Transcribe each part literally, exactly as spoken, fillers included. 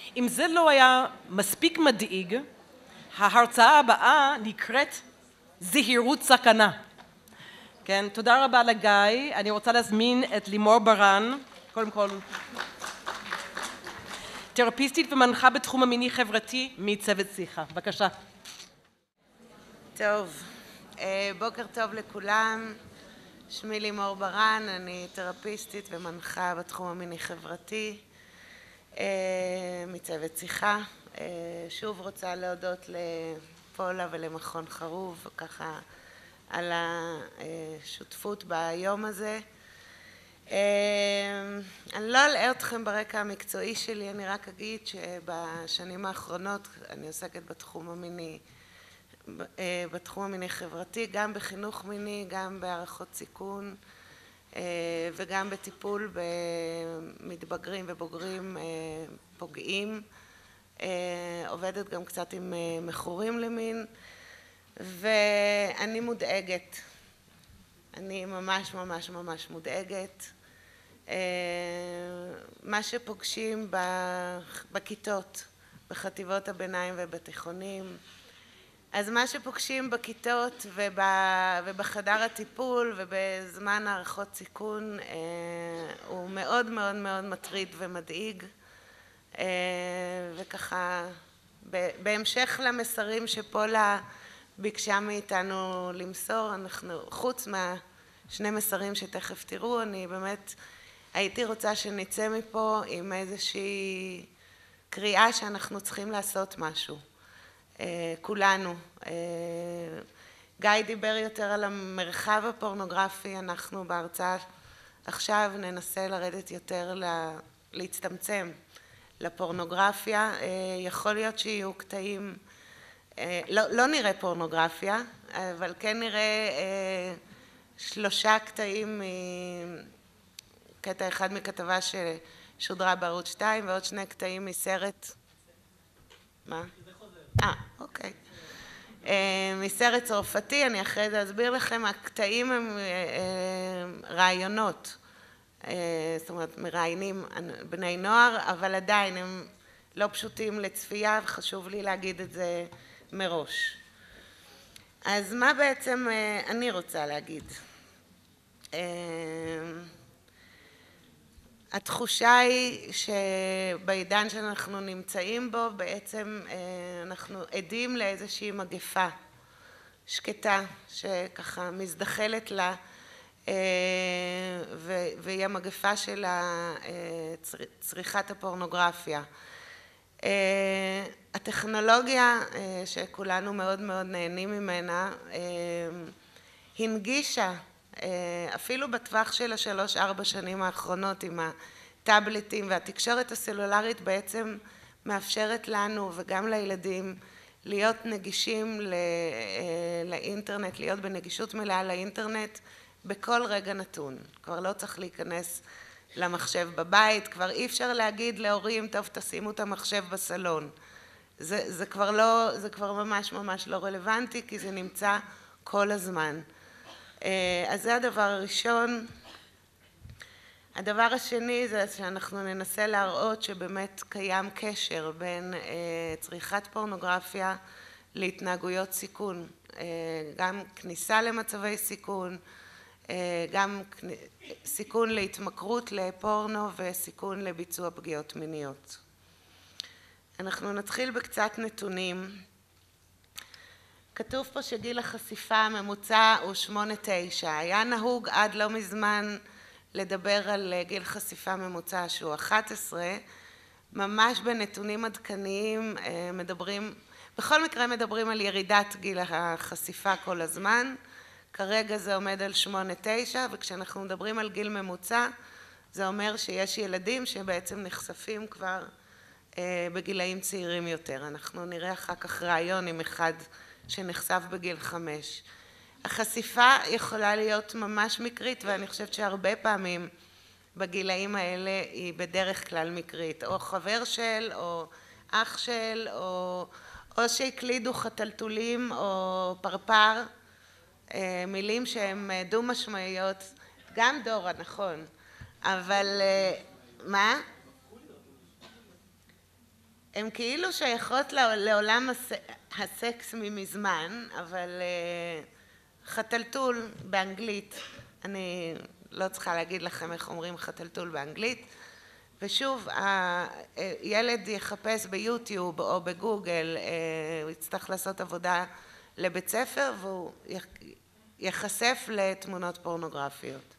אם זה לא היה מספיק מדאיג, ההרצאה הבאה נקראת זהירות סכנה. כן, תודה רבה לגיא. אני רוצה להזמין את לימור ברן, קודם כל תרפיסטית ומנחה בתחום המיני חברתי מצוות שיחה. בבקשה. טוב, בוקר טוב לכולם. שמי לימור ברן, אני תרפיסטית ומנחה בתחום המיני חברתי מצוות שיחה. שוב רוצה להודות לפולה ולמכון חרוב ככה על השותפות ביום הזה. אני לא אלאה אתכם ברקע המקצועי שלי, אני רק אגיד שבשנים האחרונות אני עוסקת בתחום המיני, בתחום המיני חברתי, גם בחינוך מיני, גם בהערכות סיכון וגם בטיפול במתבגרים ובוגרים פוגעים. עובדת גם קצת עם מכורים למין, ואני מודאגת. אני ממש ממש ממש מודאגת. מה שפוגשים בכיתות, בחטיבות הביניים ובתיכונים, אז מה שפוגשים בכיתות ובחדר הטיפול ובזמן הערכות סיכון הוא מאוד מאוד מאוד מטריד ומדאיג, וככה בהמשך למסרים שפולה ביקשה מאיתנו למסור, אנחנו חוץ מהשני מסרים שתכף תראו, אני באמת הייתי רוצה שנצא מפה עם איזושהי קריאה שאנחנו צריכים לעשות משהו, כולנו. גיא דיבר יותר על המרחב הפורנוגרפי, אנחנו בהרצאה עכשיו ננסה לרדת יותר להצטמצם לפורנוגרפיה. יכול להיות שיהיו קטעים, לא, לא נראה פורנוגרפיה, אבל כן נראה שלושה קטעים, קטע אחד מכתבה ששודרה בערוץ שתיים ועוד שני קטעים מסרט, מה? אה, אוקיי. מסרט צרפתי, אני אחרי זה אסביר לכם, הקטעים הם רעיונות, זאת אומרת מראיינים בני נוער, אבל עדיין הם לא פשוטים לצפייה וחשוב לי להגיד את זה מראש. אז מה בעצם אני רוצה להגיד? התחושה היא שבעידן שאנחנו נמצאים בו בעצם אנחנו עדים לאיזושהי מגפה שקטה שככה מזדחלת לה, והיא המגפה של צריכת הפורנוגרפיה. הטכנולוגיה שכולנו מאוד מאוד נהנים ממנה הנגישה אפילו בטווח של השלוש ארבע שנים האחרונות עם הטאבלטים והתקשורת הסלולרית בעצם מאפשרת לנו וגם לילדים להיות נגישים לאינטרנט, להיות בנגישות מלאה לאינטרנט בכל רגע נתון. כבר לא צריך להיכנס למחשב בבית, כבר אי אפשר להגיד להורים, טוב תשימו את המחשב בסלון. זה, זה כבר לא, זה כבר ממש ממש לא רלוונטי כי זה נמצא כל הזמן. אז זה הדבר הראשון. הדבר השני זה שאנחנו ננסה להראות שבאמת קיים קשר בין צריכת פורנוגרפיה להתנהגויות סיכון, גם כניסה למצבי סיכון, גם סיכון להתמכרות לפורנו וסיכון לביצוע פגיעות מיניות. אנחנו נתחיל בקצת נתונים. כתוב פה שגיל החשיפה הממוצע הוא שמונה תשע. היה נהוג עד לא מזמן לדבר על גיל חשיפה ממוצע שהוא אחת עשרה. ממש בנתונים עדכניים מדברים, בכל מקרה מדברים על ירידת גיל החשיפה כל הזמן. כרגע זה עומד על שמונה תשע, וכשאנחנו מדברים על גיל ממוצע, זה אומר שיש ילדים שבעצם נחשפים כבר בגילאים צעירים יותר. אנחנו נראה אחר כך רעיון עם אחד שנחשף בגיל חמש. החשיפה יכולה להיות ממש מקרית, ואני חושבת שהרבה פעמים בגילאים האלה היא בדרך כלל מקרית. או חבר של, או אח של, או, או שהקלידו חתלתולים, או פרפר, מילים שהן דו משמעיות, גם דורה, נכון. אבל מה? הן כאילו שייכות לעולם הסקס ממזמן, אבל חתלתול באנגלית, אני לא צריכה להגיד לכם איך אומרים חתלתול באנגלית, ושוב, הילד יחפש ביוטיוב או בגוגל, הוא יצטרך לעשות עבודה לבית ספר והוא יחשף לתמונות פורנוגרפיות.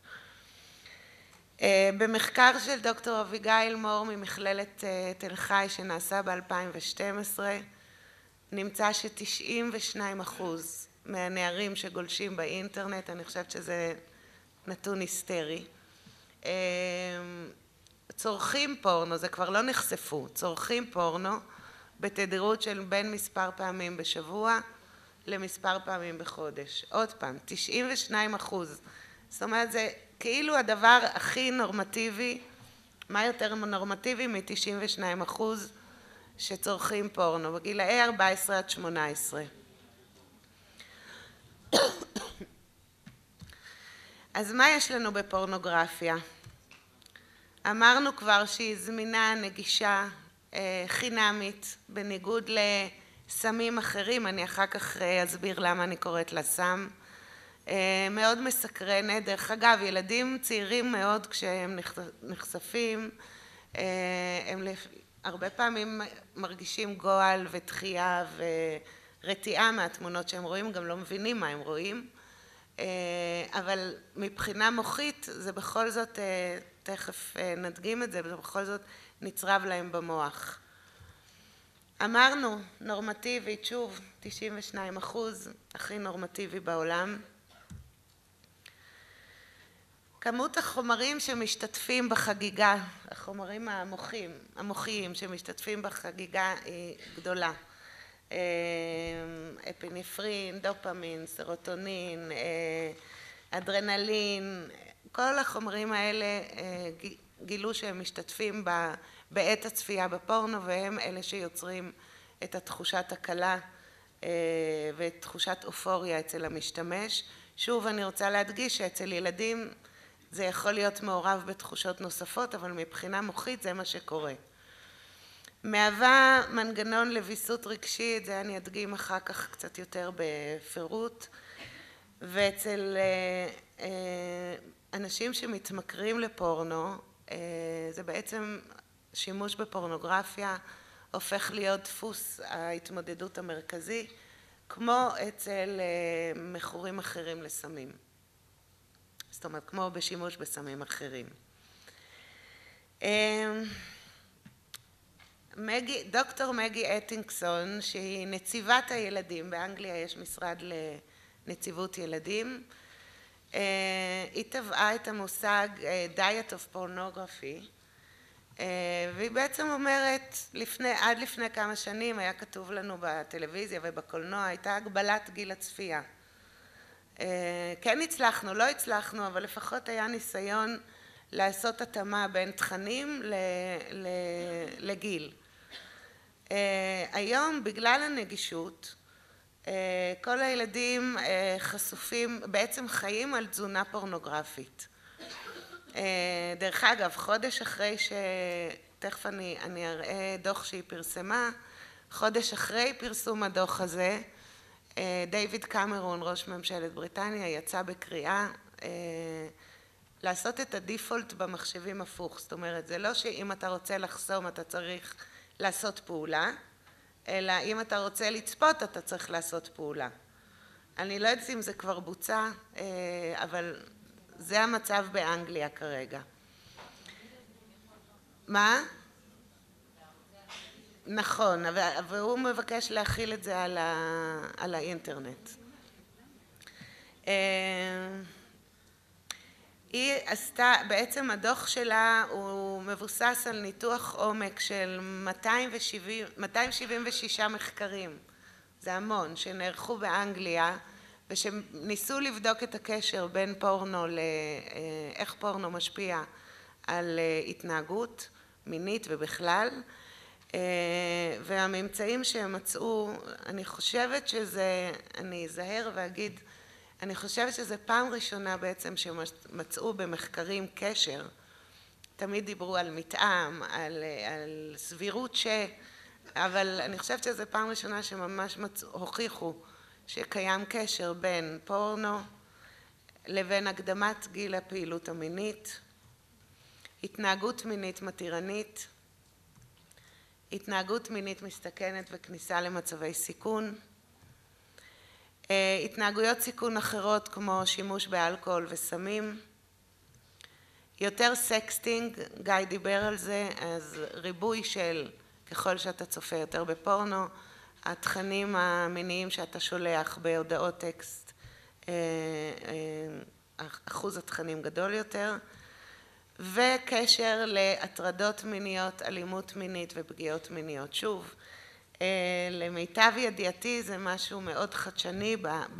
במחקר של דוקטור אביגיל מור ממכללת תל חי שנעשה ב-אלפיים ושתים עשרה, נמצא ש-תשעים ושניים אחוז מהנערים שגולשים באינטרנט, אני חושבת שזה נתון היסטרי, צורכים פורנו, זה כבר לא נחשפו, צורכים פורנו בתדירות של בין מספר פעמים בשבוע למספר פעמים בחודש. עוד פעם, תשעים ושניים אחוז. זאת אומרת, זה כאילו הדבר הכי נורמטיבי, מה יותר נורמטיבי מ-תשעים ושניים אחוז שצורכים פורנו, בגילאי ארבע עשרה עד שמונה עשרה. אז מה יש לנו בפורנוגרפיה? אמרנו כבר שהיא זמינה, נגישה, חינמית, בניגוד לסמים אחרים, אני אחר כך אסביר למה אני קוראת לה סם. מאוד מסקרנת, דרך אגב, ילדים צעירים מאוד כשהם נחשפים, הם הרבה פעמים מרגישים גועל ודחייה ורתיעה מהתמונות שהם רואים, גם לא מבינים מה הם רואים, אבל מבחינה מוחית זה בכל זאת, תכף נדגים את זה, זה בכל זאת נצרב להם במוח. אמרנו, נורמטיבית, שוב, תשעים ושניים אחוז, הכי נורמטיבי בעולם. כמות החומרים שמשתתפים בחגיגה, החומרים המוחיים, המוחיים שמשתתפים בחגיגה היא גדולה. אפינפרין, דופמין, סרוטונין, אדרנלין, כל החומרים האלה גילו שהם משתתפים בעת הצפייה בפורנו, והם אלה שיוצרים את התחושת הקלה ואת תחושת אופוריה אצל המשתמש. שוב, אני רוצה להדגיש שאצל ילדים זה יכול להיות מעורב בתחושות נוספות, אבל מבחינה מוחית זה מה שקורה. מהווה מנגנון לוויסות רגשי, את זה אני אדגים אחר כך קצת יותר בפירוט, ואצל אנשים שמתמכרים לפורנו, זה בעצם שימוש בפורנוגרפיה הופך להיות דפוס ההתמודדות המרכזי, כמו אצל מכורים אחרים לסמים. זאת אומרת, כמו בשימוש בסמים אחרים. מגי, דוקטור מגי אטינגסון, שהיא נציבת הילדים, באנגליה יש משרד לנציבות ילדים, היא טבעה את המושג diet of pornography, והיא בעצם אומרת, לפני, עד לפני כמה שנים היה כתוב לנו בטלוויזיה ובקולנוע, הייתה הגבלת גיל הצפייה. כן הצלחנו, לא הצלחנו, אבל לפחות היה ניסיון לעשות התאמה בין תכנים לגיל. היום, בגלל הנגישות, כל הילדים חשופים, בעצם חיים על תזונה פורנוגרפית. דרך אגב, חודש אחרי ש... תכף אני, אני אראה דוח שהיא פרסמה, חודש אחרי פרסום הדוח הזה, דיוויד קמרון, ראש ממשלת בריטניה, יצא בקריאה לעשות את הדיפולט במחשבים הפוך. זאת אומרת, זה לא שאם אתה רוצה לחסום אתה צריך לעשות פעולה, אלא אם אתה רוצה לצפות אתה צריך לעשות פעולה. אני לא יודעת אם זה כבר בוצע, אבל זה המצב באנגליה כרגע. מה? נכון, והוא מבקש להכיל את זה על, ה, על האינטרנט. היא עשתה, בעצם הדוח שלה הוא מבוסס על ניתוח עומק של מאתיים שבעים ושישה מחקרים, זה המון, שנערכו באנגליה, ושניסו לבדוק את הקשר בין פורנו לאיך פורנו משפיע על התנהגות מינית ובכלל, והממצאים שהם מצאו, אני חושבת שזה, אני אזהר ואגיד, אני חושבת שזה פעם ראשונה בעצם שמצאו במחקרים קשר, תמיד דיברו על מתאם, על, על סבירות ש, אבל אני חושבת שזו פעם ראשונה שממש מצ... הוכיחו שקיים קשר בין פורנו לבין הקדמת גיל הפעילות המינית, התנהגות מינית מתירנית, התנהגות מינית מסתכנת וכניסה למצבי סיכון, התנהגויות סיכון אחרות כמו שימוש באלכוהול וסמים, יותר סקסטינג, גיא דיבר על זה, אז ריבוי של ככל שאתה צופה יותר בפורנו, התכנים המיניים שאתה שולח בהודעות טקסט, אחוז התכנים גדול יותר, וקשר להטרדות מיניות, אלימות מינית ופגיעות מיניות. שוב, למיטב ידיעתי זה משהו מאוד חדשני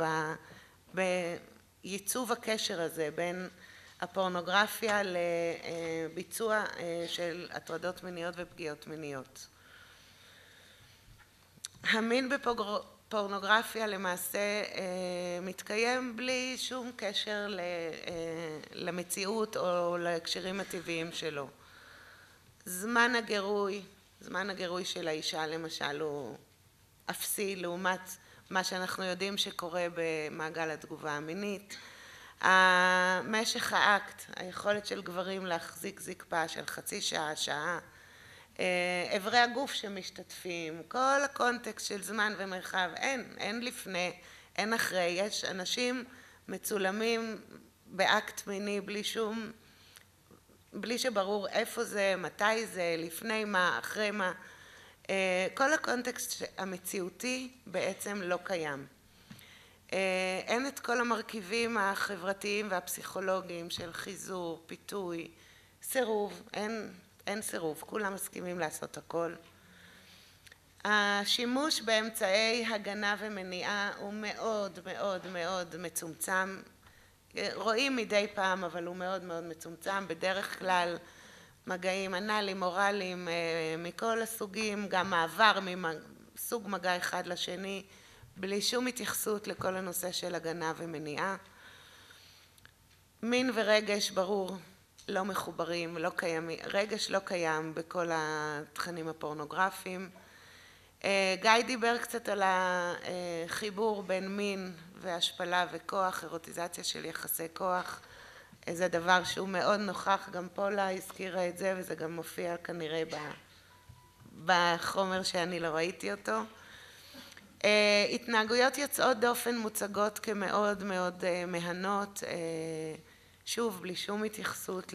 בייצוב הקשר הזה בין הפורנוגרפיה לביצוע של הטרדות מיניות ופגיעות מיניות. המין בפורנוגרפיה למעשה מתקיים בלי שום קשר למציאות או להקשרים הטבעיים שלו. זמן הגירוי, זמן הגירוי של האישה למשל הוא אפסי לעומת מה שאנחנו יודעים שקורה במעגל התגובה המינית. משך האקט, היכולת של גברים להחזיק זקפה של חצי שעה, שעה, אברי הגוף שמשתתפים, כל הקונטקסט של זמן ומרחב, אין, אין לפני, אין אחרי, יש אנשים מצולמים באקט מיני בלי שום, בלי שברור איפה זה, מתי זה, לפני מה, אחרי מה, כל הקונטקסט המציאותי בעצם לא קיים. אין את כל המרכיבים החברתיים והפסיכולוגיים של חיזור, פיתוי, סירוב, אין, אין סירוב, כולם מסכימים לעשות הכל. השימוש באמצעי הגנה ומניעה הוא מאוד מאוד מאוד מצומצם, רואים מדי פעם אבל הוא מאוד מאוד מצומצם, בדרך כלל מגעים אנליים, אוראליים, מכל הסוגים, גם מעבר מסוג מגע אחד לשני, בלי שום התייחסות לכל הנושא של הגנה ומניעה. מין ורגש ברור לא מחוברים, לא קיימים, רגש לא קיים בכל התכנים הפורנוגרפיים. גיא דיבר קצת על החיבור בין מין והשפלה וכוח, אירוטיזציה של יחסי כוח, זה דבר שהוא מאוד נוכח, גם פולה הזכירה את זה וזה גם מופיע כנראה בחומר שאני לא ראיתי אותו. התנהגויות יוצאות דופן מוצגות כמאוד מאוד מהנות, שוב בלי שום התייחסות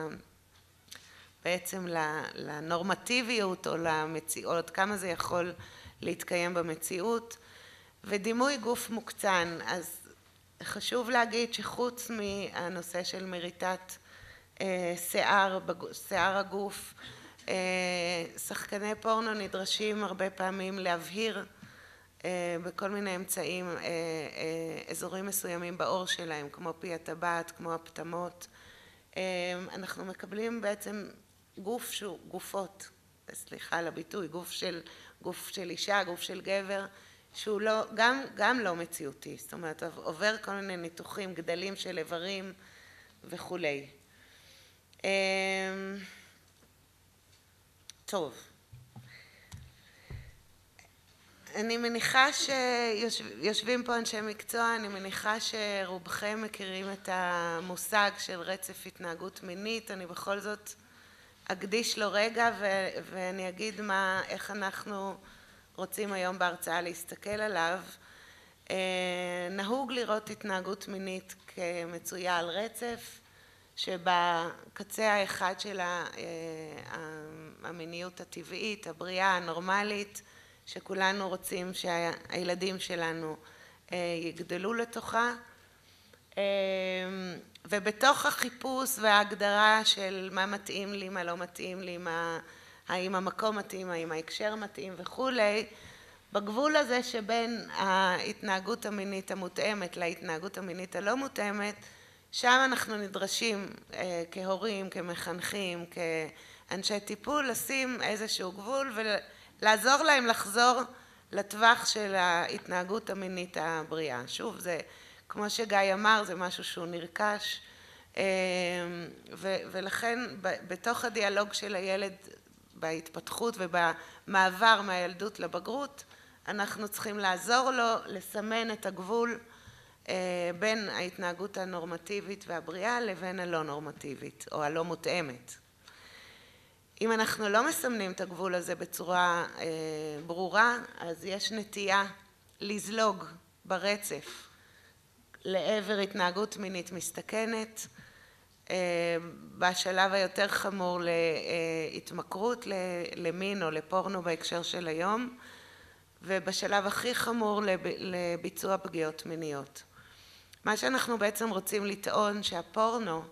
בעצם לנורמטיביות או למציאות, כמה זה יכול להתקיים במציאות, ודימוי גוף מוקצן. אז חשוב להגיד שחוץ מהנושא של מריטת שיער, שיער הגוף, שחקני פורנו נדרשים הרבה פעמים להבהיר בכל מיני אמצעים אזורים מסוימים בעור שלהם, כמו פי הטבעת, כמו הפטמות. אנחנו מקבלים בעצם גוף שהוא, גופות, סליחה על הביטוי, גוף של, גוף של אישה, גוף של גבר, שהוא לא, גם, גם לא מציאותי, זאת אומרת, עובר כל מיני ניתוחים, גדלים של איברים וכולי. טוב. אני מניחה שיושבים פה אנשי מקצוע, אני מניחה שרובכם מכירים את המושג של רצף התנהגות מינית, אני בכל זאת אקדיש לו רגע ו- ואני אגיד מה, איך אנחנו רוצים היום בהרצאה להסתכל עליו. נהוג לראות התנהגות מינית כמצויה על רצף, שבקצה האחד של המיניות הטבעית, הבריאה, הנורמלית, שכולנו רוצים שהילדים שלנו יגדלו לתוכה, ובתוך החיפוש וההגדרה של מה מתאים לי, מה לא מתאים לי, מה, האם המקום מתאים, האם ההקשר מתאים וכולי, בגבול הזה שבין ההתנהגות המינית המותאמת להתנהגות המינית הלא מותאמת, שם אנחנו נדרשים כהורים, כמחנכים, כאנשי טיפול, לשים איזשהו גבול ולעזור להם לחזור לטווח של ההתנהגות המינית הבריאה. שוב, זה, כמו שגיא אמר, זה משהו שהוא נרכש, ולכן בתוך הדיאלוג של הילד בהתפתחות ובמעבר מהילדות לבגרות, אנחנו צריכים לעזור לו לסמן את הגבול בין ההתנהגות הנורמטיבית והבריאה לבין הלא נורמטיבית או הלא מותאמת. אם אנחנו לא מסמנים את הגבול הזה בצורה ברורה, אז יש נטייה לזלוג ברצף לעבר התנהגות מינית מסתכנת, בשלב היותר חמור להתמכרות למין או לפורנו בהקשר של היום, ובשלב הכי חמור לביצוע פגיעות מיניות. מה שאנחנו בעצם רוצים לטעון שהפורנו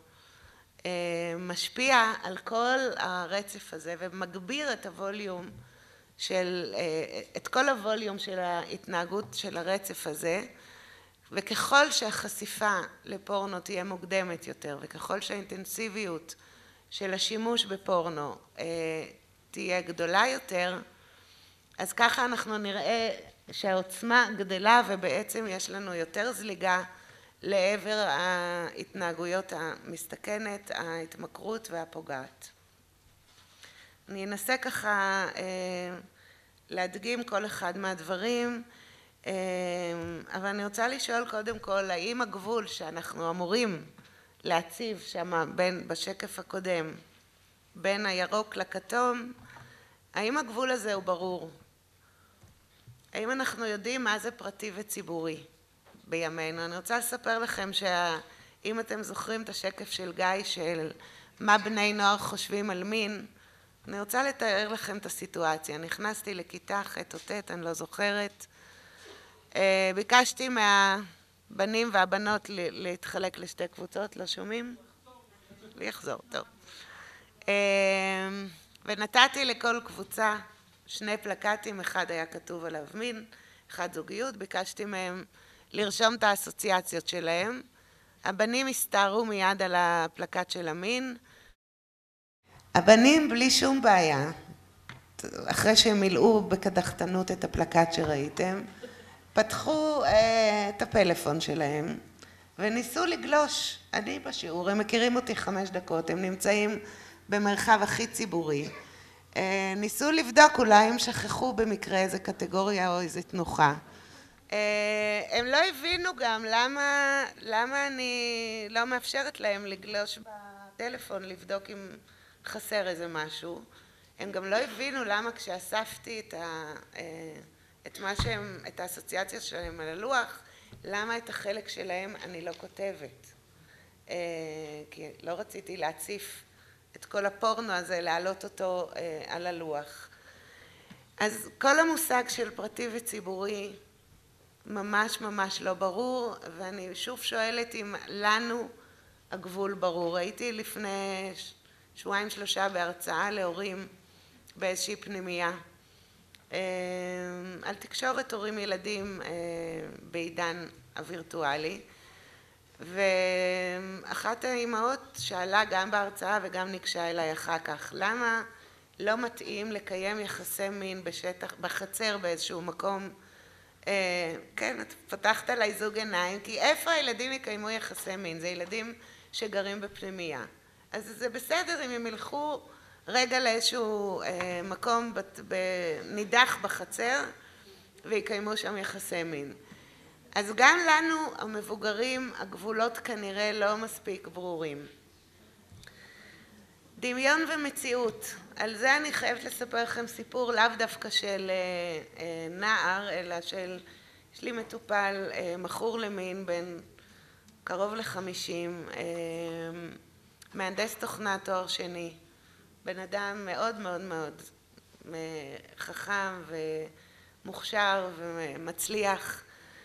משפיע על כל הרצף הזה ומגביר את הווליום של, את כל הווליום של ההתנהגות של הרצף הזה, וככל שהחשיפה לפורנו תהיה מוקדמת יותר, וככל שהאינטנסיביות של השימוש בפורנו תהיה גדולה יותר, אז ככה אנחנו נראה שהעוצמה גדלה ובעצם יש לנו יותר זליגה לעבר ההתנהגויות המסתכנת, ההתמכרות והפוגעת. אני אנסה ככה להדגים כל אחד מהדברים, אבל אני רוצה לשאול קודם כל, האם הגבול שאנחנו אמורים להציב שם בין, בשקף הקודם, בין הירוק לכתום, האם הגבול הזה הוא ברור? האם אנחנו יודעים מה זה פרטי וציבורי בימינו? אני רוצה לספר לכם שאם אתם זוכרים את השקף של גיא של מה בני נוער חושבים על מין, אני רוצה לתאר לכם את הסיטואציה. נכנסתי לכיתה ח' או ט', אני לא זוכרת. ביקשתי מהבנים והבנות להתחלק לשתי קבוצות, לא שומעים? ויחזור, טוב. ונתתי לכל קבוצה שני פלקטים, אחד היה כתוב עליו מין, אחד זוגיות, ביקשתי מהם לרשום את האסוציאציות שלהם. הבנים הסתערו מיד על הפלקט של המין. הבנים בלי שום בעיה, אחרי שהם מילאו בקדחתנות את הפלקט שראיתם, פתחו אה, את הפלאפון שלהם וניסו לגלוש. אני בשיעור, הם מכירים אותי חמש דקות, הם נמצאים במרחב הכי ציבורי. אה, ניסו לבדוק אולי הם שכחו במקרה איזה קטגוריה או איזה תנוחה. אה, הם לא הבינו גם למה, למה אני לא מאפשרת להם לגלוש בטלפון, לבדוק אם חסר איזה משהו. הם גם לא הבינו למה כשאספתי את ה... אה, את מה שהם, את האסוציאציה שלהם על הלוח, למה את החלק שלהם אני לא כותבת. כי לא רציתי להציף את כל הפורנו הזה, להעלות אותו על הלוח. אז כל המושג של פרטי וציבורי ממש ממש לא ברור, ואני שוב שואלת אם לנו הגבול ברור. הייתי לפני שבועיים שלושה בהרצאה להורים באיזושהי פנימייה, על תקשורת הורים ילדים בעידן הווירטואלי, ואחת האימהות שאלה גם בהרצאה וגם ניגשה אליי אחר כך, למה לא מתאים לקיים יחסי מין בשטח, בחצר באיזשהו מקום? כן, את פתחת עליי זוג עיניים, כי איפה הילדים יקיימו יחסי מין? זה ילדים שגרים בפנימייה. אז זה בסדר אם הם ילכו רגע לאיזשהו מקום נידח בחצר ויקיימו שם יחסי מין. אז גם לנו המבוגרים הגבולות כנראה לא מספיק ברורים. דמיון ומציאות, על זה אני חייבת לספר לכם סיפור לאו דווקא של נער, אלא של, יש לי מטופל מכור למין בן קרוב לחמישים, מהנדס תוכנה תואר שני, בן אדם מאוד מאוד מאוד חכם ומוכשר ומצליח,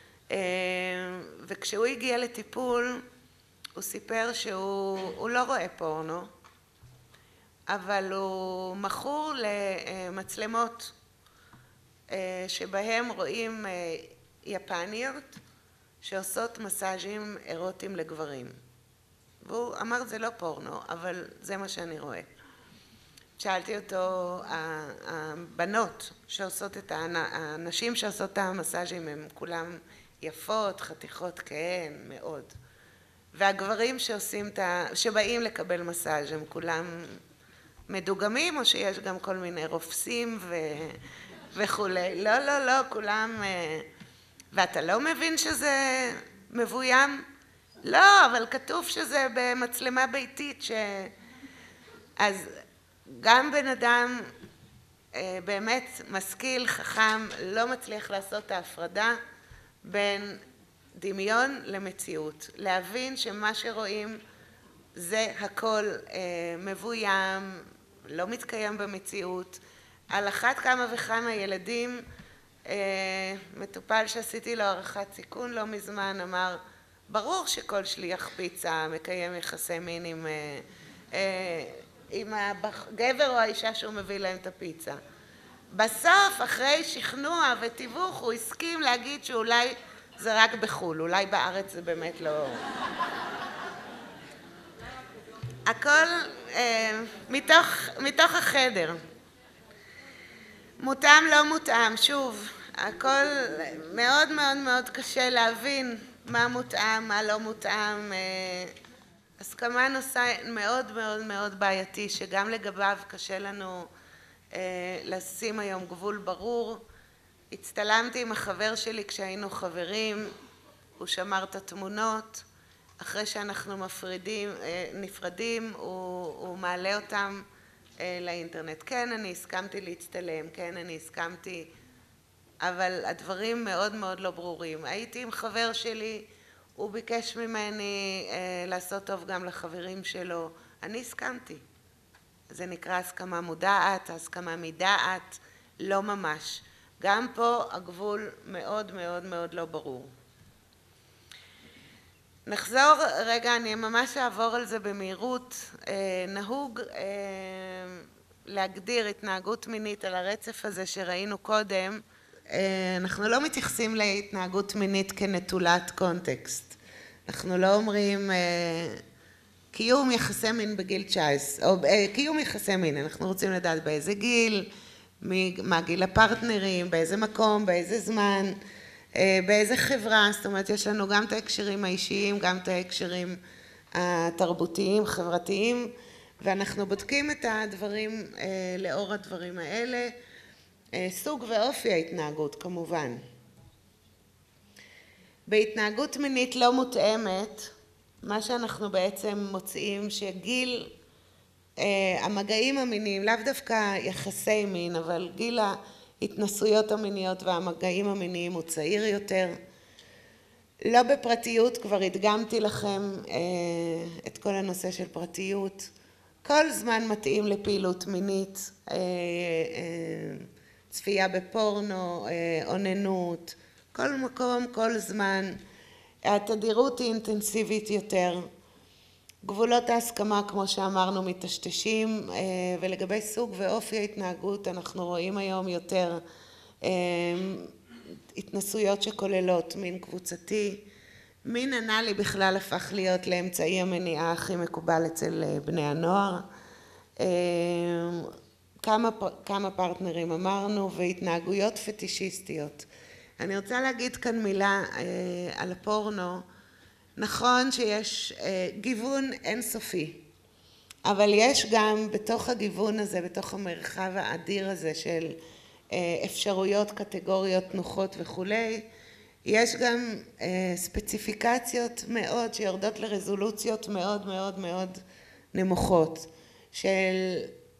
וכשהוא הגיע לטיפול הוא סיפר שהוא לא רואה פורנו, אבל הוא מכור למצלמות שבהם רואים יפניות שעושות מסאז'ים אירוטיים לגברים. והוא אמר זה לא פורנו, אבל זה מה שאני רואה. שאלתי אותו, הבנות שעושות את הנשים שעושות את המסאז'ים הם כולם יפות, חתיכות, כן, מאוד. והגברים שעושים את ה... שבאים לקבל מסאז' הם כולם מדוגמים, או שיש גם כל מיני רופסים ו... וכולי. לא, לא, לא, כולם... ואתה לא מבין שזה מבוים? לא, אבל כתוב שזה במצלמה ביתית, ש... אז גם בן אדם באמת משכיל, חכם, לא מצליח לעשות את ההפרדה בין דמיון למציאות. להבין שמה שרואים זה הכל מבוים, לא מתקיים במציאות. על אחת כמה וכמה ילדים, מטופל שעשיתי לו הערכת סיכון לא מזמן, אמר, ברור שכל שליח פיצה מקיים יחסי מין עם, עם הגבר או האישה שהוא מביא להם את הפיצה. בסוף, אחרי שכנוע ותיווך, הוא הסכים להגיד שאולי זה רק בחול, אולי בארץ זה באמת לא... הכל מתוך, מתוך החדר. מותאם לא מותאם, שוב, הכל מאוד מאוד מאוד קשה להבין מה מותאם, מה לא מותאם. הסכמה נושא מאוד מאוד מאוד בעייתי, שגם לגביו קשה לנו לשים היום גבול ברור. הצטלמתי עם החבר שלי כשהיינו חברים, הוא שמר את התמונות, אחרי שאנחנו מפרידים, נפרדים, הוא, הוא מעלה אותם לאינטרנט. כן, אני הסכמתי להצטלם, כן, אני הסכמתי, אבל הדברים מאוד מאוד לא ברורים. הייתי עם חבר שלי, הוא ביקש ממני לעשות טוב גם לחברים שלו, אני הסכמתי. זה נקרא הסכמה מודעת, הסכמה מדעת, לא ממש. גם פה הגבול מאוד מאוד מאוד לא ברור. נחזור, רגע, אני ממש אעבור על זה במהירות. נהוג להגדיר התנהגות מינית על הרצף הזה שראינו קודם. אנחנו לא מתייחסים להתנהגות מינית כנטולת קונטקסט. אנחנו לא אומרים קיום יחסי מין בגיל תשע עשרה, או קיום יחסי מין, אנחנו רוצים לדעת באיזה גיל, מה גיל הפרטנרים, באיזה מקום, באיזה זמן, באיזה חברה. זאת אומרת, יש לנו גם את ההקשרים האישיים, גם את ההקשרים התרבותיים, חברתיים, ואנחנו בודקים את הדברים לאור הדברים האלה. סוג ואופי ההתנהגות, כמובן. בהתנהגות מינית לא מותאמת, מה שאנחנו בעצם מוצאים שגיל המגעים המיניים, לאו דווקא יחסי מין, אבל גיל ההתנסויות המיניות והמגעים המיניים הוא צעיר יותר. לא בפרטיות, כבר הדגמתי לכם את כל הנושא של פרטיות. כל זמן מתאים לפעילות מינית, צפייה בפורנו, אוננות, כל מקום, כל זמן. התדירות היא אינטנסיבית יותר. גבולות ההסכמה, כמו שאמרנו, מטשטשים, ולגבי סוג ואופי ההתנהגות אנחנו רואים היום יותר התנסויות שכוללות מין קבוצתי. מין אנאלי בכלל הפך להיות לאמצעי המניעה הכי מקובל אצל בני הנוער. כמה, כמה פרטנרים אמרנו, והתנהגויות פטישיסטיות. אני רוצה להגיד כאן מילה על הפורנו. נכון שיש גיוון אינסופי, אבל יש גם בתוך הגיוון הזה, בתוך המרחב האדיר הזה של אפשרויות, קטגוריות, נוחות וכולי, יש גם ספציפיקציות מאוד שיורדות לרזולוציות מאוד מאוד מאוד נמוכות, של,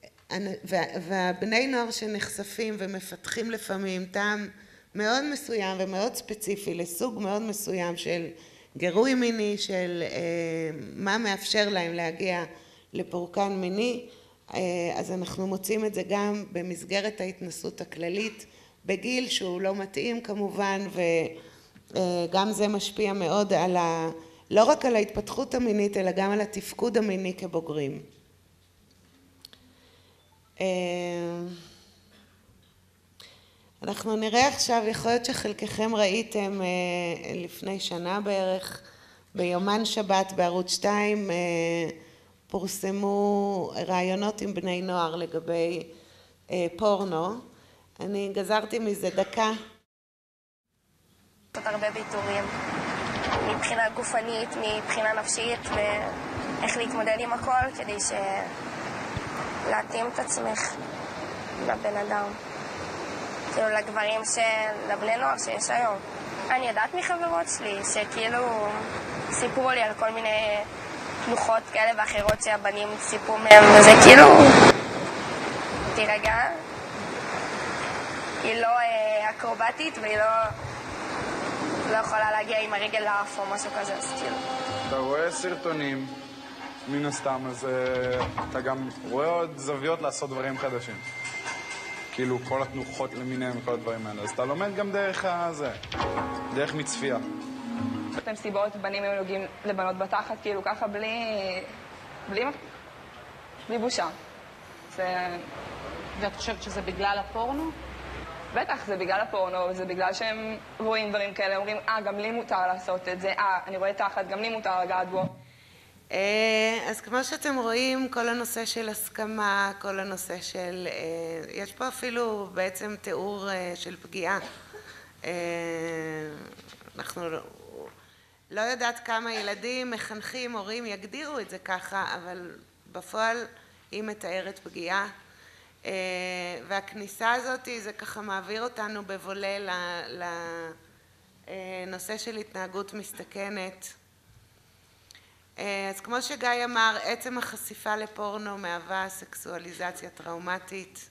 והבני נוער שנחשפים ומפתחים לפעמים טעם מאוד מסוים ומאוד ספציפי לסוג מאוד מסוים של גירוי מיני, של מה מאפשר להם להגיע לפורקן מיני, אז אנחנו מוצאים את זה גם במסגרת ההתנסות הכללית, בגיל שהוא לא מתאים כמובן, וגם זה משפיע מאוד על ה... לא רק על ההתפתחות המינית, אלא גם על התפקוד המיני כבוגרים. אנחנו נראה עכשיו, יכול להיות שחלקכם ראיתם לפני שנה בערך, ביומן שבת בערוץ שתיים, פורסמו רעיונות עם בני נוער לגבי פורנו. אני גזרתי מזה דקה. הרבה ויתורים, מבחינה גופנית, מבחינה נפשית, ואיך להתמודד עם הכל כדי ש... להתאים את עצמך לבן אדם. כאילו לגברים של... לבני נוער שיש היום. אני יודעת מחברות שלי שכאילו סיפרו לי על כל מיני תלוחות כאלה ואחרות שהבנים סיפרו מהם, וזה כאילו... תירגע. היא לא אה, אקרובטית והיא לא... לא יכולה להגיע עם הרגל לאף או משהו כזה, אז כאילו. אתה רואה סרטונים, מן הסתם, אז אתה גם רואה עוד זוויות לעשות דברים חדשים. כאילו כל התנוחות למיניהם וכל הדברים האלה. אז אתה לומד גם דרך הזה, דרך מצפייה. אתם סיבות, בנים היו נוגעים לבנות בתחת, כאילו ככה בלי... בלי... בלי בושה. זה... ואת חושבת שזה בגלל הפורנו? בטח, זה בגלל הפורנו, זה בגלל שהם רואים דברים כאלה, אומרים, אה, גם לי מותר לעשות את זה, אה, אני רואה תחת, גם לי מותר לגעת בו. אז כמו שאתם רואים, כל הנושא של הסכמה, כל הנושא של... יש פה אפילו בעצם תיאור של פגיעה. אנחנו לא יודעת כמה ילדים, מחנכים, הורים יגדירו את זה ככה, אבל בפועל היא מתארת פגיעה. והכניסה הזאת זה ככה מעביר אותנו בבולה לנושא של התנהגות מסתכנת. אז כמו שגיא אמר, עצם החשיפה לפורנו מהווה סקסואליזציה טראומטית.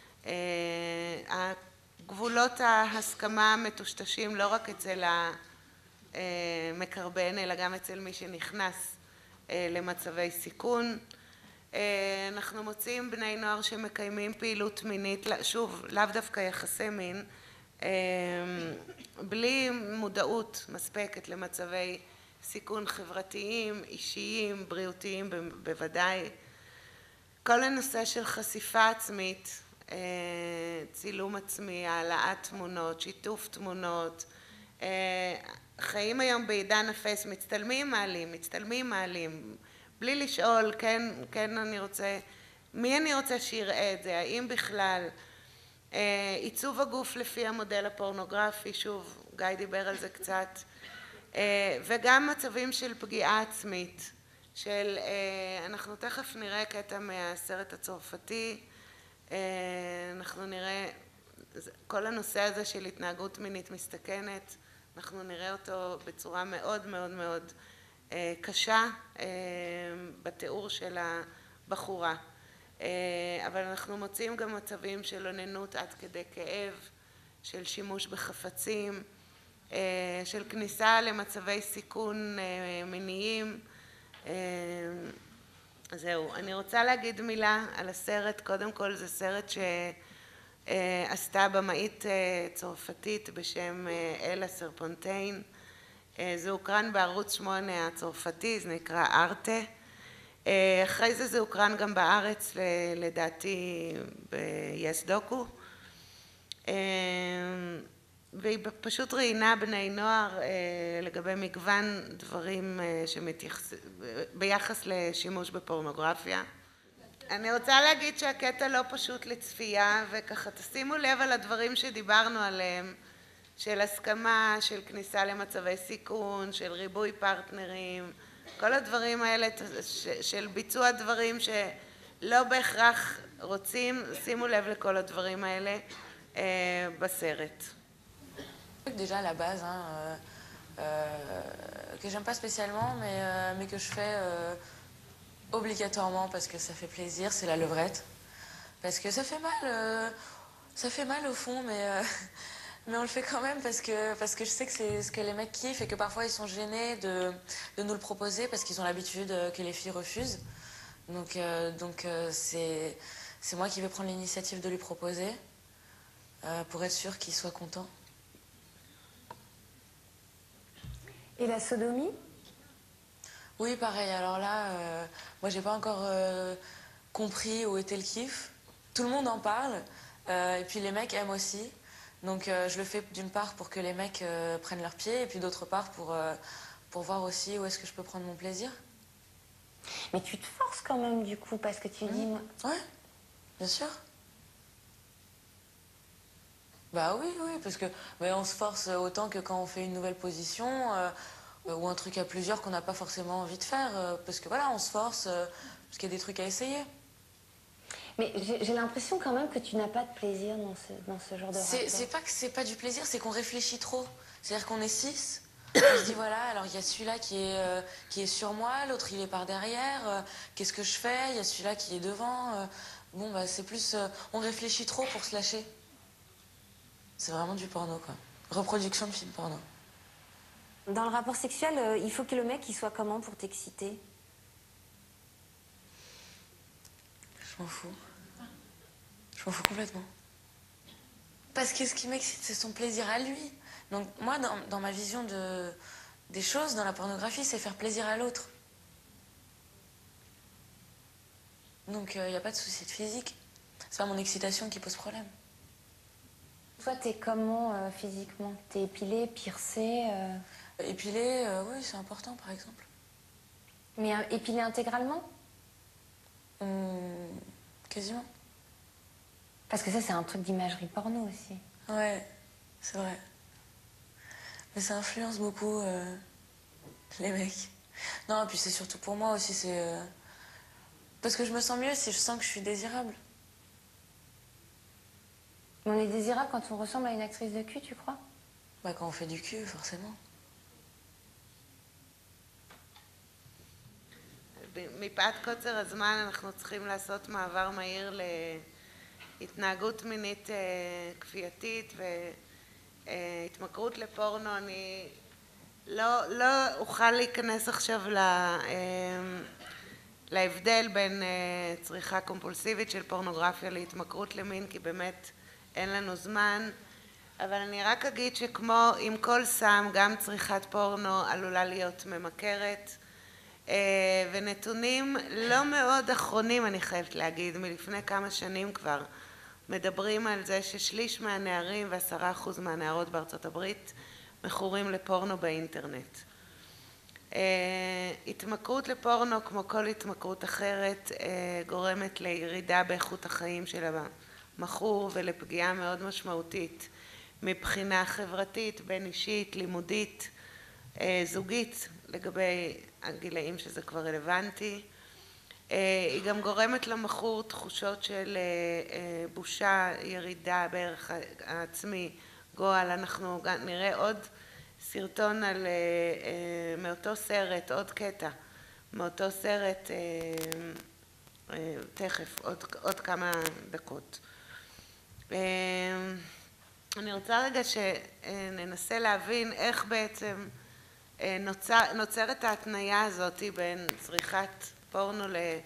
גבולות ההסכמה מטושטשים לא רק אצל המקרבן, אלא גם אצל מי שנכנס למצבי סיכון. אנחנו מוצאים בני נוער שמקיימים פעילות מינית, שוב, לאו דווקא יחסי מין, בלי מודעות מספקת למצבי סיכון חברתיים, אישיים, בריאותיים בוודאי. כל הנושא של חשיפה עצמית, צילום עצמי, העלאת תמונות, שיתוף תמונות, חיים היום בעידן הפייס, מצטלמים מעלים, מצטלמים מעלים, בלי לשאול, כן, כן אני רוצה, מי אני רוצה שיראה את זה, האם בכלל, עיצוב הגוף לפי המודל הפורנוגרפי, שוב, גיא דיבר על זה קצת, וגם מצבים של פגיעה עצמית, של, אנחנו תכף נראה קטע מהסרט הצרפתי, אנחנו נראה, כל הנושא הזה של התנהגות מינית מסתכנת, אנחנו נראה אותו בצורה מאוד מאוד מאוד קשה בתיאור של הבחורה. אבל אנחנו מוצאים גם מצבים של אוננות עד כדי כאב, של שימוש בחפצים, של כניסה למצבי סיכון מיניים. זהו, אני רוצה להגיד מילה על הסרט. קודם כל זה סרט שעשתה במאית צרפתית בשם אלה סרפונטיין. זה הוקרן בערוץ שמונה הצרפתי, זה נקרא ארטה. אחרי זה זה הוקרן גם בארץ, לדעתי ב-יס דוקו. והיא פשוט ראיינה בני נוער לגבי מגוון דברים שמתייחסים, ביחס לשימוש בפורנוגרפיה. אני רוצה להגיד שהקטע לא פשוט לצפייה, וככה תשימו לב על הדברים שדיברנו עליהם, של הסכמה, של כניסה למצבי סיכון, של ריבוי פרטנרים, כל הדברים האלה של ביצוע דברים שלא בהכרח רוצים, שימו לב לכל הדברים האלה בסרט. Déjà à la base, hein, euh, euh, que j'aime pas spécialement, mais, euh, mais que je fais euh, obligatoirement parce que ça fait plaisir, c'est la levrette. Parce que ça fait mal, euh, ça fait mal au fond, mais, euh, mais on le fait quand même parce que, parce que je sais que c'est ce que les mecs kiffent et que parfois ils sont gênés de, de nous le proposer parce qu'ils ont l'habitude que les filles refusent. Donc, euh, donc euh, c'est, c'est moi qui vais prendre l'initiative de lui proposer euh, pour être sûr qu'il soit content. Et la sodomie? Oui, pareil. Alors là, euh, moi, j'ai pas encore euh, compris où était le kiff. Tout le monde en parle, euh, et puis les mecs aiment aussi. Donc, euh, je le fais d'une part pour que les mecs euh, prennent leurs pieds, et puis d'autre part pour, euh, pour voir aussi où est-ce que je peux prendre mon plaisir. Mais tu te forces quand même, du coup, parce que tu mmh. dis... Ouais, bien sûr. Bah oui, oui, parce que mais on se force autant que quand on fait une nouvelle position euh, ou un truc à plusieurs qu'on n'a pas forcément envie de faire, euh, parce que voilà, on se force, euh, parce qu'il y a des trucs à essayer. Mais j'ai j'ai l'impression quand même que tu n'as pas de plaisir dans ce, dans ce genre de C'est rapport. c'est pas que c'est pas du plaisir, c'est qu'on réfléchit trop. C'est-à-dire qu'on est six, on se dit voilà, alors il y a celui-là qui est, euh, qui est sur moi, l'autre il est par derrière, euh, qu'est-ce que je fais? Il y a celui-là qui est devant. euh, bon, bah c'est plus. euh, on réfléchit trop pour se lâcher. C'est vraiment du porno, quoi. Reproduction de films porno. Dans le rapport sexuel, euh, il faut que le mec il soit comment pour t'exciter? Je m'en fous. Je m'en fous complètement. Parce que ce qui m'excite, c'est son plaisir à lui. Donc moi, dans, dans ma vision de, des choses, dans la pornographie, c'est faire plaisir à l'autre. Donc il n'y a pas de souci de physique. C'est pas mon excitation qui pose problème. Toi, t'es comment euh, physiquement? T'es épilé, piercé euh... Épilé, euh, oui, c'est important, par exemple. Mais euh, épilé intégralement? Hum, quasiment. Parce que ça, c'est un truc d'imagerie porno aussi. Ouais, c'est vrai. Mais ça influence beaucoup euh, les mecs. Non, et puis c'est surtout pour moi aussi, c'est... Euh... Parce que je me sens mieux si je sens que je suis désirable. Mais on est désirable quand on ressemble à une actrice de cul, tu crois? Bah quand on fait du cul, forcément. מפאת קוצר הזמן אנחנו צריכים לעשות מעבר מהיר להתנהגות מינית כפייתית והתמכרות לפורנו. אני לא, לא אוכל להיכנס עכשיו לה, להבדל בין צריכה קומפולסיבית של פורנוגרפיה להתמכרות למין, כי באמת אין לנו זמן. אבל אני רק אגיד שכמו עם כל סם, גם צריכת פורנו עלולה להיות ממכרת. ונתונים לא מאוד אחרונים, אני חייבת להגיד, מלפני כמה שנים כבר, מדברים על זה ששליש מהנערים ועשרה אחוז מהנערות בארצות הברית מכורים לפורנו באינטרנט. התמכרות לפורנו, כמו כל התמכרות אחרת, גורמת לירידה באיכות החיים של המכור ולפגיעה מאוד משמעותית מבחינה חברתית, בין אישית, לימודית, זוגית, לגבי הגילאים שזה כבר רלוונטי. היא גם גורמת למכור תחושות של בושה, ירידה בערך העצמי, גועל. אנחנו נראה עוד סרטון על, מאותו סרט, עוד קטע מאותו סרט, תכף, עוד, עוד כמה דקות. אני רוצה רגע שננסה להבין איך בעצם נוצר, נוצרת ההתניה הזאת בין צריכת פורנו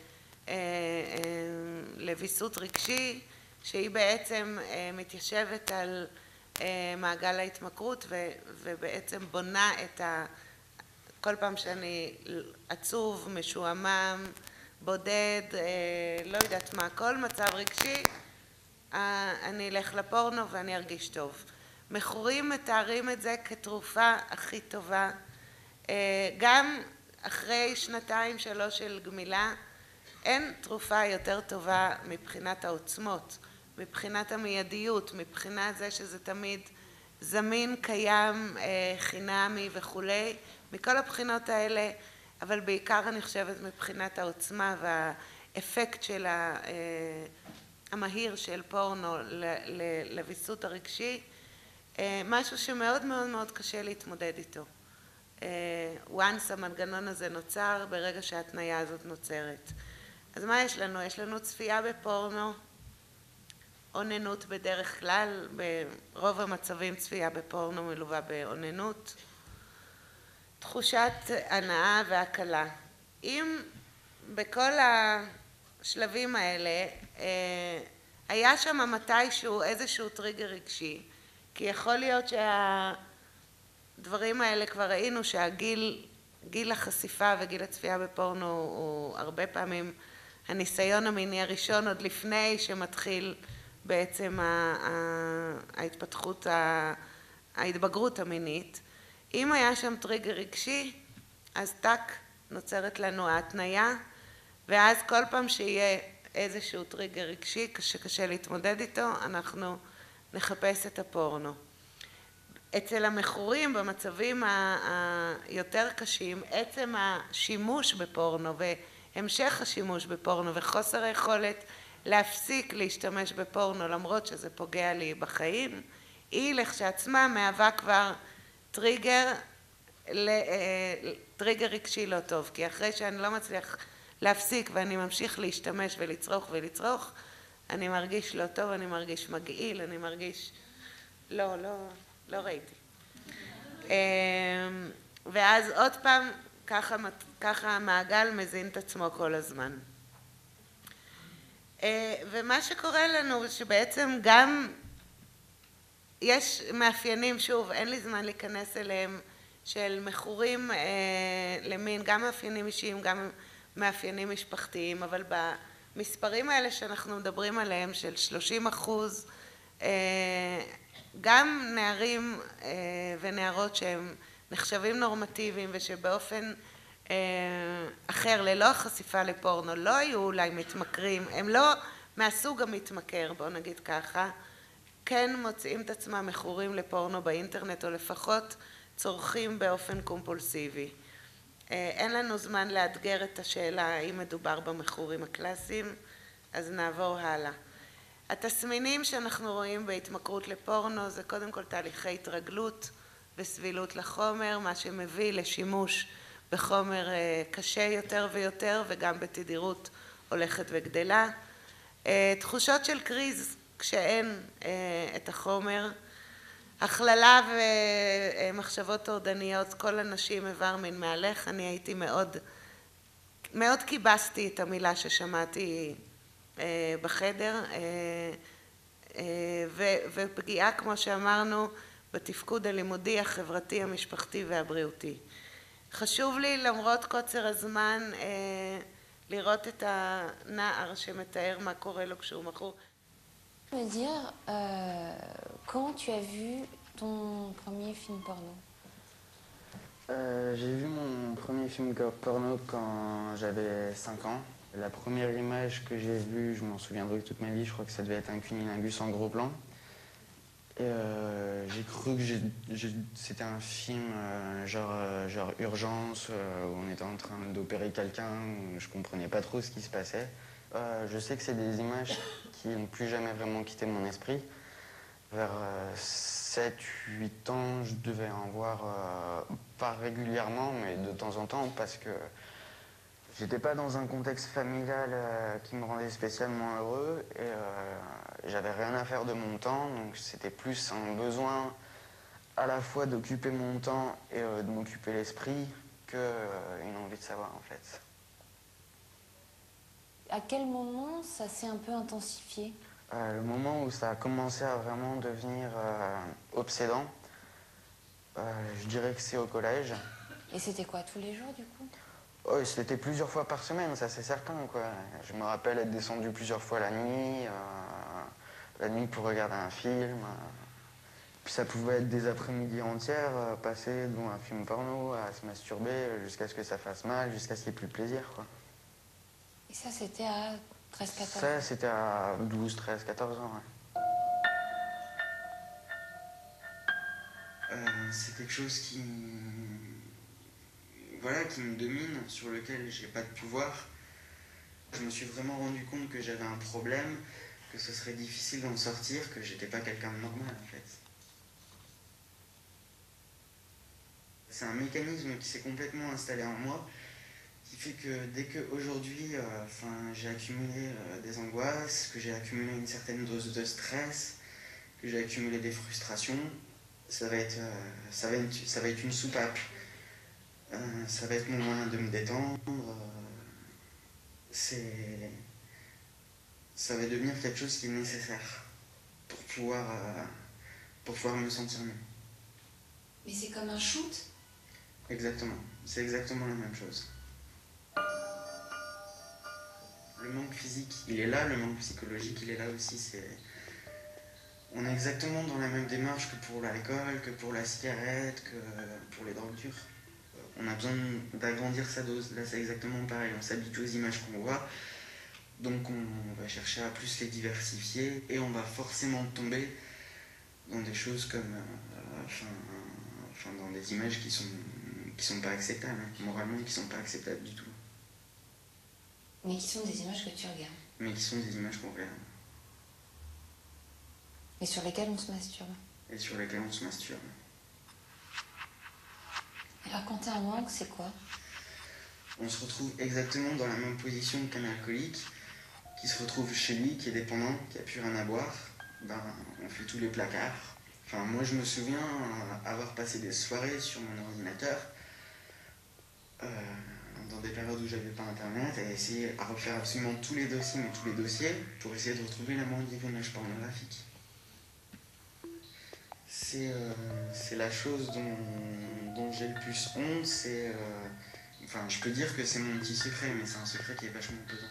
לוויסות רגשי, שהיא בעצם מתיישבת על מעגל ההתמכרות ובעצם בונה את ה... כל פעם שאני עצוב, משועמם, בודד, לא יודעת מה, כל מצב רגשי, אני אלך לפורנו ואני ארגיש טוב. מכורים מתארים את זה כתרופה הכי טובה, גם אחרי שנתיים שלוש של גמילה, אין תרופה יותר טובה מבחינת העוצמות, מבחינת המיידיות, מבחינת זה שזה תמיד זמין, קיים, חינמי וכולי, מכל הבחינות האלה, אבל בעיקר אני חושבת מבחינת העוצמה והאפקט של המהיר של פורנו לוויסות הרגשי, משהו שמאוד מאוד מאוד קשה להתמודד איתו. once המנגנון הזה נוצר, ברגע שההתניה הזאת נוצרת. אז מה יש לנו? יש לנו צפייה בפורנו, אוננות בדרך כלל, ברוב המצבים צפייה בפורנו מלווה באוננות, תחושת הנאה והקלה. אם בכל השלבים האלה היה שם מתישהו איזשהו טריגר רגשי, כי יכול להיות שהדברים האלה כבר ראינו שהגיל, גיל החשיפה וגיל הצפייה בפורנו הוא הרבה פעמים הניסיון המיני הראשון עוד לפני שמתחיל בעצם ההתפתחות, ההתבגרות המינית. אם היה שם טריגר רגשי, אז טק נוצרת לנו ההתניה, ואז כל פעם שיהיה איזשהו טריגר רגשי שקשה להתמודד איתו, אנחנו נחפש את הפורנו. אצל המכורים במצבים היותר קשים, עצם השימוש בפורנו והמשך השימוש בפורנו וחוסר היכולת להפסיק להשתמש בפורנו למרות שזה פוגע לי בחיים, היא לכשעצמה מהווה כבר טריגר, טריגר רגשי לא טוב, כי אחרי שאני לא מצליח להפסיק ואני ממשיך להשתמש ולצרוך ולצרוך, אני מרגיש לא טוב, אני מרגיש מגעיל, אני מרגיש... לא, לא, לא ראיתי. ואז עוד פעם, ככה, ככה המעגל מזין את עצמו כל הזמן. ומה שקורה לנו שבעצם גם יש מאפיינים, שוב, אין לי זמן להיכנס אליהם, של מכורים למין, גם מאפיינים אישיים, גם מאפיינים משפחתיים, אבל במספרים האלה שאנחנו מדברים עליהם, של שלושים אחוז, גם נערים ונערות שהם נחשבים נורמטיביים ושבאופן אחר, ללא החשיפה לפורנו, לא היו אולי מתמכרים, הם לא מהסוג המתמכר, בוא נגיד ככה, כן מוצאים את עצמם מכורים לפורנו באינטרנט, או לפחות צורכים באופן קומפולסיבי. אין לנו זמן לאתגר את השאלה האם מדובר במכורים הקלאסיים, אז נעבור הלאה. התסמינים שאנחנו רואים בהתמכרות לפורנו זה קודם כל תהליכי התרגלות וסבילות לחומר, מה שמביא לשימוש בחומר קשה יותר ויותר וגם בתדירות הולכת וגדלה. תחושות של קריז כשאין את החומר, הכללה ומחשבות טורדניות, כל הנשים איבר מן מהלך, אני הייתי מאוד, מאוד קיבסתי את המילה ששמעתי בחדר, ופגיעה כמו שאמרנו בתפקוד הלימודי, החברתי, המשפחתי והבריאותי. חשוב לי למרות קוצר הזמן לראות את הנער שמתאר מה קורה לו כשהוא מכור. Je veux dire, euh, quand tu as vu ton premier film porno? euh, J'ai vu mon premier film porno quand j'avais cinq ans. La première image que j'ai vue, je m'en souviendrai toute ma vie, je crois que ça devait être un cunilingus en gros plan. Et euh, j'ai cru que c'était un film euh, genre, euh, genre Urgence, euh, où on était en train d'opérer quelqu'un, où je comprenais pas trop ce qui se passait. Euh, je sais que c'est des images qui n'ont plus jamais vraiment quitté mon esprit. Vers euh, sept huit ans, je devais en voir, euh, pas régulièrement, mais de temps en temps, parce que j'étais pas dans un contexte familial euh, qui me rendait spécialement heureux, et euh, j'avais rien à faire de mon temps, donc c'était plus un besoin à la fois d'occuper mon temps et euh, de m'occuper l'esprit qu'une euh, envie de savoir en fait. À quel moment ça s'est un peu intensifié? euh, Le moment où ça a commencé à vraiment devenir euh, obsédant, euh, je dirais que c'est au collège. Et c'était quoi, tous les jours du coup? Oh, c'était plusieurs fois par semaine, ça c'est certain, quoi. Je me rappelle être descendu plusieurs fois la nuit, euh, la nuit pour regarder un film. Euh, puis ça pouvait être des après-midi entières, euh, passer devant un film porno, à se masturber, jusqu'à ce que ça fasse mal, jusqu'à ce qu'il n'y ait plus de plaisir, quoi. Et ça c'était à treize quatorze ans? Ça c'était à douze, treize, quatorze ans, ouais. Euh, c'est quelque chose qui... Voilà, qui me domine, sur lequel j'ai pas de pouvoir. Je me suis vraiment rendu compte que j'avais un problème, que ce serait difficile d'en sortir, que j'étais pas quelqu'un de normal en fait. C'est un mécanisme qui s'est complètement installé en moi, qui fait que dès qu'aujourd'hui, euh, enfin, j'ai accumulé euh, des angoisses, que j'ai accumulé une certaine dose de stress, que j'ai accumulé des frustrations, ça va être, euh, ça va être, ça va être une soupape. Euh, ça va être mon moyen de me détendre, euh, c'est... ça va devenir quelque chose qui est nécessaire pour pouvoir, euh, pour pouvoir me sentir mieux. Mais c'est comme un shoot? Exactement, c'est exactement la même chose. Le manque physique, il est là, le manque psychologique, il est là aussi. C'est... On est exactement dans la même démarche que pour l'alcool, que pour la cigarette, que pour les drogues dures. On a besoin d'agrandir sa dose. Là, c'est exactement pareil. On s'habitue aux images qu'on voit. Donc, on va chercher à plus les diversifier. Et on va forcément tomber dans des choses comme... Euh, enfin, enfin, dans des images qui sont, qui sont pas acceptables. Hein, moralement, qui sont pas acceptables du tout. Mais qui sont des images que tu regardes? mais qui sont des images qu'on regarde. Et sur lesquelles on se masturbe. Et sur lesquelles on se masturbe. Et raconter un manque, c'est quoi? On se retrouve exactement dans la même position qu'un alcoolique, qui se retrouve chez lui, qui est dépendant, qui n'a plus rien à boire. Ben, on fait tous les placards. Enfin, moi, je me souviens avoir passé des soirées sur mon ordinateur, euh, dans des périodes où j'avais pas internet, et essayer à refaire absolument tous les dossiers, mais tous les dossiers, pour essayer de retrouver la moindre image pornographique. C'est euh, c'est la chose dont, dont j'ai le plus honte, c'est... Euh, enfin, je peux dire que c'est mon petit secret, mais c'est un secret qui est vachement pesant.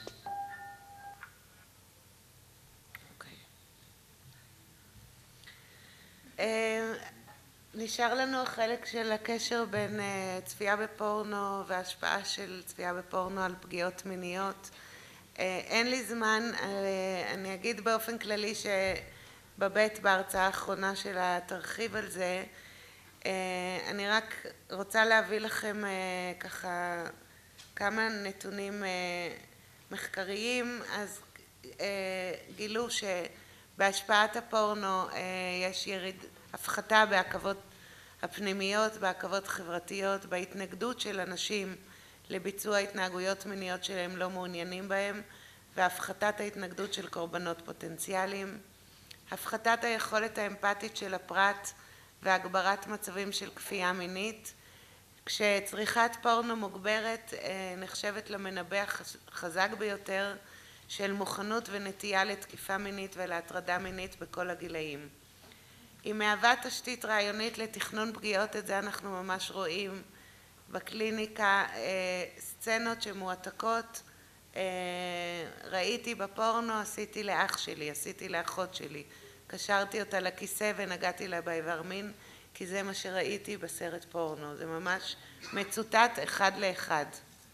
נשאר לנו החלק של הקשר בין צפייה בפורנו והשפעה של צפייה בפורנו על פגיעות מיניות. אין לי זמן, אני אגיד באופן כללי שבבית בהרצאה האחרונה שלה תרחיב על זה. אני רק רוצה להביא לכם ככה כמה נתונים מחקריים. אז גילו שבהשפעת הפורנו יש יריד הפחתה בעכבות הפנימיות, בעכבות חברתיות, בהתנגדות של אנשים לביצוע התנהגויות מיניות שהם לא מעוניינים בהם, והפחתת ההתנגדות של קורבנות פוטנציאליים, הפחתת היכולת האמפתית של הפרט והגברת מצבים של כפייה מינית. כשצריכת פורנו מוגברת נחשבת למנבא חזק ביותר של מוכנות ונטייה לתקיפה מינית ולהטרדה מינית בכל הגילאים. היא מהווה תשתית רעיונית לתכנון פגיעות, את זה אנחנו ממש רואים בקליניקה, סצנות שמועתקות, ראיתי בפורנו, עשיתי לאח שלי, עשיתי לאחות שלי, קשרתי אותה לכיסא ונגעתי לה באיבר מין, כי זה מה שראיתי בסרט פורנו, זה ממש מצוטט אחד לאחד.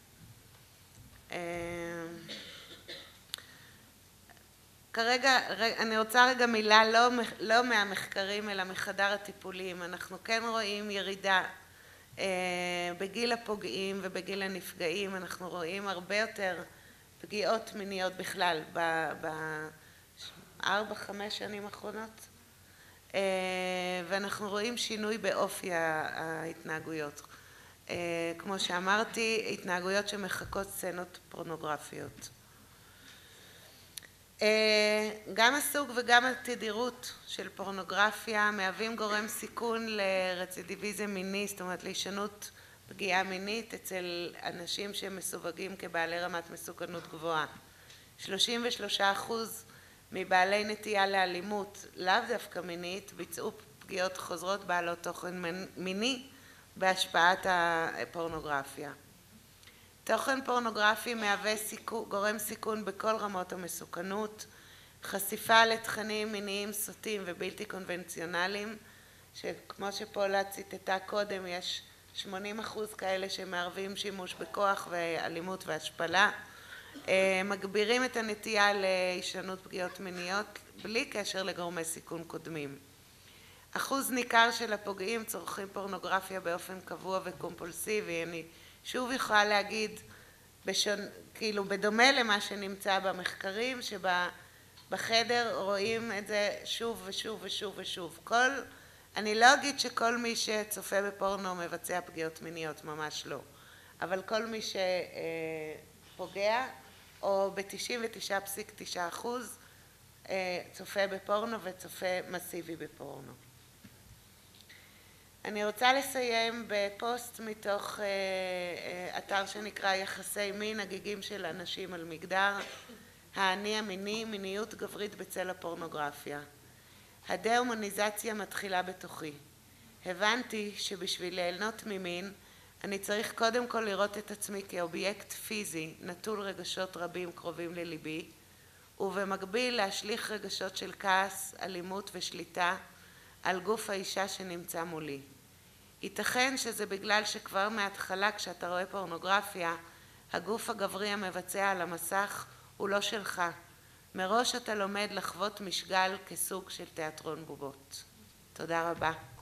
כרגע, אני רוצה רגע מילה לא, לא מהמחקרים אלא מחדר הטיפולים. אנחנו כן רואים ירידה אה, בגיל הפוגעים ובגיל הנפגעים. אנחנו רואים הרבה יותר פגיעות מיניות בכלל בארבע, חמש שנים האחרונות. אה, ואנחנו רואים שינוי באופי ההתנהגויות. אה, כמו שאמרתי, התנהגויות שמחכות סצנות פורנוגרפיות. גם הסוג וגם התדירות של פורנוגרפיה מהווים גורם סיכון לרצידיביזם מיני, זאת אומרת להישנות פגיעה מינית אצל אנשים שמסווגים כבעלי רמת מסוכנות גבוהה. שלושים ושלושה אחוז מבעלי נטייה לאלימות, לאו דווקא מינית, ביצעו פגיעות חוזרות בעלות תוכן מיני בהשפעת הפורנוגרפיה. תוכן פורנוגרפי מהווה סיכון, גורם סיכון בכל רמות המסוכנות, חשיפה לתכנים מיניים סוטים ובלתי קונבנציונליים, שכמו שפולה ציטטה קודם, יש שמונים אחוז כאלה שמערבים שימוש בכוח ואלימות והשפלה, מגבירים את הנטייה להישנות פגיעות מיניות בלי קשר לגורמי סיכון קודמים. אחוז ניכר של הפוגעים צורכים פורנוגרפיה באופן קבוע וקומפולסיבי. אני שוב יכולה להגיד, בשון, כאילו בדומה למה שנמצא במחקרים, שבחדר רואים את זה שוב ושוב ושוב ושוב. כל, אני לא אגיד שכל מי שצופה בפורנו מבצע פגיעות מיניות, ממש לא. אבל כל מי שפוגע, או ב-תשעים ותשע נקודה תשע אחוז, צופה בפורנו וצופה מסיבי בפורנו. אני רוצה לסיים בפוסט מתוך אתר שנקרא יחסי מין, הגיגים של אנשים על מגדר, האני המיני, מיניות גברית בצל הפורנוגרפיה. הדה-הומניזציה מתחילה בתוכי. הבנתי שבשביל ליהנות ממין, אני צריך קודם כל לראות את עצמי כאובייקט פיזי, נטול רגשות רבים קרובים לליבי, ובמקביל להשליך רגשות של כעס, אלימות ושליטה על גוף האישה שנמצא מולי. ייתכן שזה בגלל שכבר מההתחלה כשאתה רואה פורנוגרפיה, הגוף הגברי המבצע על המסך הוא לא שלך. מראש אתה לומד לחוות משגל כסוג של תיאטרון בובות. תודה רבה.